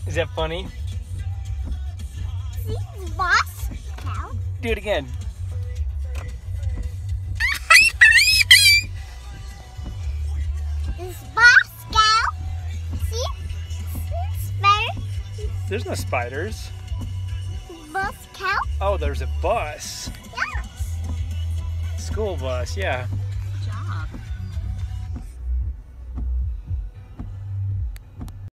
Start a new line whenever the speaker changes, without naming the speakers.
Is that funny?
See, boss cow.
Do it again.
This boss cow. See, spider.
There's no spiders.
Boss cow.
Oh, there's a bus.
Yes.
School bus, yeah.